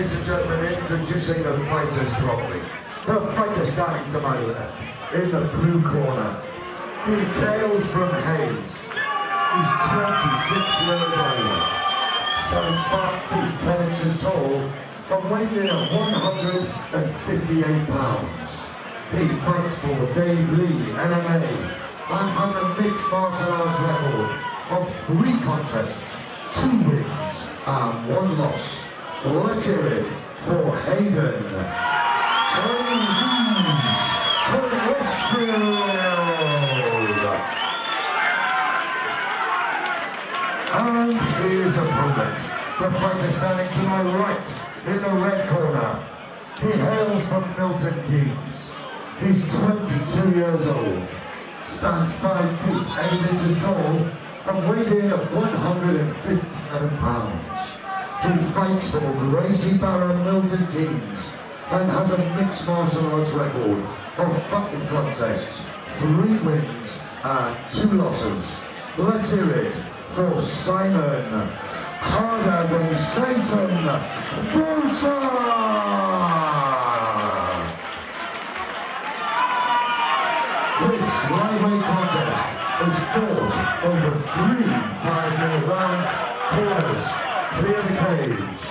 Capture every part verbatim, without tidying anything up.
ladies and gentlemen, introducing the fighters properly. The fighter standing to my left, in the blue corner, he hails from Hayes. He's twenty-six years old, stands five feet ten inches tall, and weighs in at one hundred fifty-eight pounds. He fights for Dave Lee M M A and has a mixed martial arts record of three contests, two wins and one loss. Let's hear it for Haydn Critchfield. And his opponent, the fighter standing to my right, in the red corner. He hails from Milton Keynes. He's twenty-two years old, stands five feet eight inches tall, and weighed in at one hundred fifty-seven pounds. He fights for Gracie Barra Milton Keynes and has a mixed martial arts record of five contests, three wins and two losses. Let's hear it for Simon, harder than Satan, Bolter! This lightweight contest is fought over three five-minute rounds, corners, clear the cage.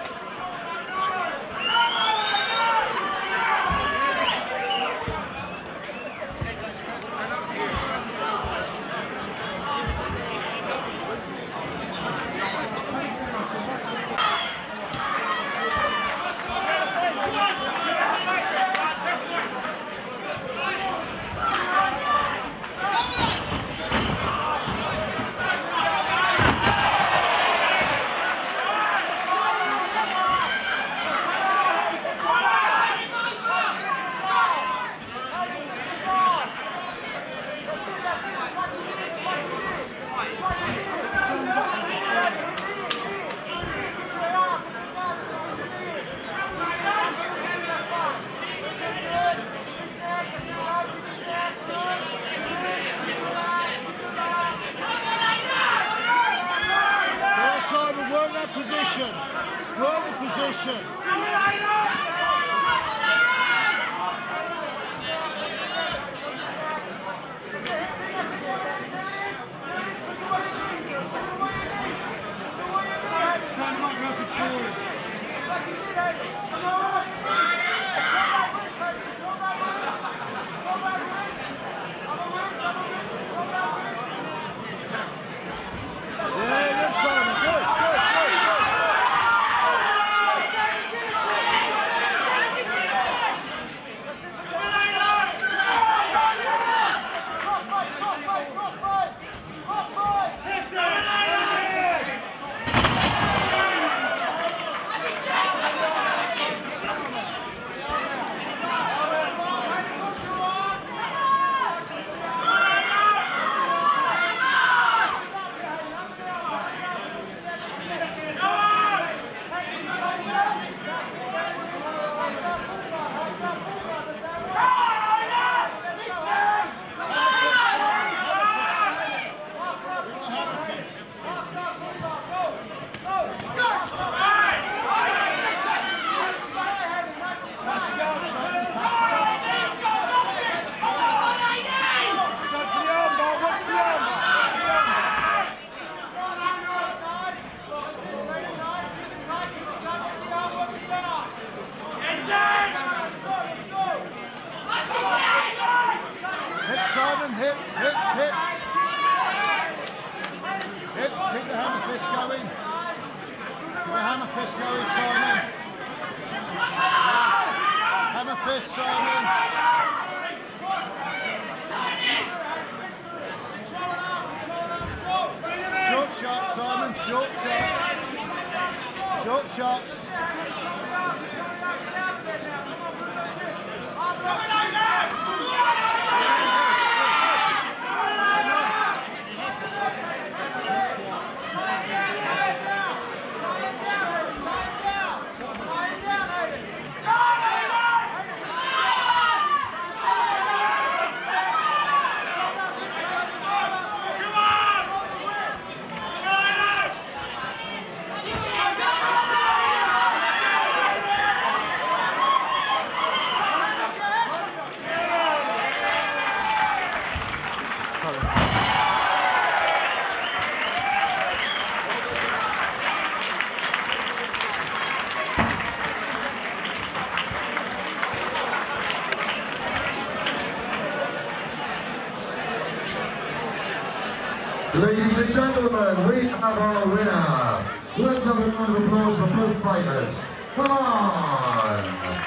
Position. Work the position. Simon, hits, hits, hits. Hits, keep the hammer fist going. Keep the hammer fist going, Simon. Hammer fist, Simon. Short shot, Simon, short shot. Short shots. Ladies and gentlemen, we have our winner. Let's have a round of applause for both fighters. Come on!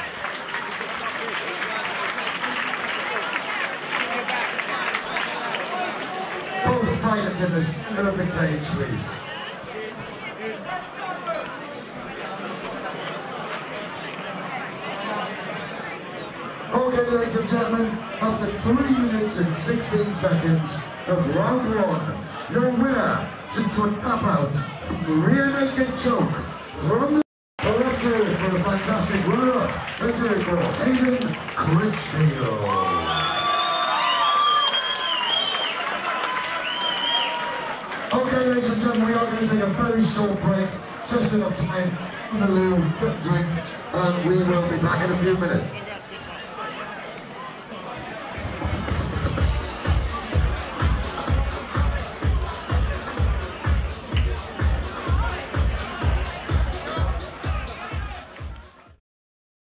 Both fighters in the center of the cage, please. Okay, ladies and gentlemen, after three minutes and sixteen seconds of round one, your winner took to a tap out from the rear naked choke from the... Well, let's hear it for a fantastic runner. Let's hear it for Haydn Critchfield. Okay, ladies and gentlemen, we are going to take a very short break, just enough time for the little drink, and we will be back in a few minutes.